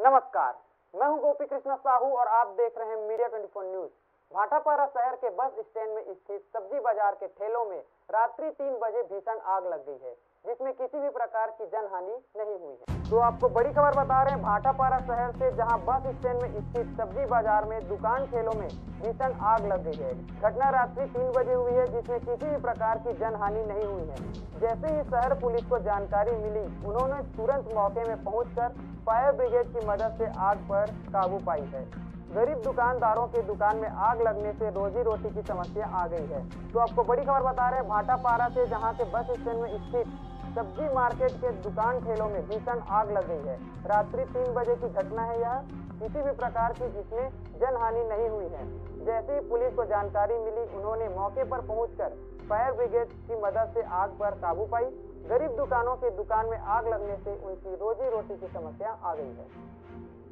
नमस्कार, मैं हूं गोपी कृष्ण साहू और आप देख रहे हैं मीडिया 24 न्यूज। भाटापारा शहर के बस स्टैंड में स्थित सब्जी बाजार के ठेलों में रात्रि 3 बजे भीषण आग लग गई है, जिसमें किसी भी प्रकार की जनहानि नहीं हुई है। तो आपको बड़ी खबर बता रहे हैं भाटापारा शहर से, जहां बस स्टैंड में स्थित सब्जी बाजार में दुकान ठेलों में भीषण आग लग गई है। घटना रात्रि 3 बजे हुई है, जिसमें किसी भी प्रकार की जनहानि नहीं हुई है। जैसे ही शहर पुलिस को जानकारी मिली, उन्होंने तुरंत मौके में पहुंचकर फायर ब्रिगेड की मदद से आग पर काबू पाई है। गरीब दुकानदारों की दुकान में आग लगने से रोजी रोटी की समस्या आ गई है। तो आपको बड़ी खबर बता रहे हैं भाटापारा से, जहां के बस स्टैंड में स्थित सब्जी मार्केट के दुकान ठेलों में भीषण आग लग गई है। रात्रि 3 बजे की घटना है यह, किसी भी प्रकार की इसमें जनहानि नहीं हुई है। जैसे ही पुलिस को जानकारी मिली, उन्होंने मौके पर पहुंचकर फायर ब्रिगेड की मदद से आग पर काबू पाई। गरीब दुकानों की दुकान में आग लगने से उनकी रोजी रोटी की समस्या आ गई है।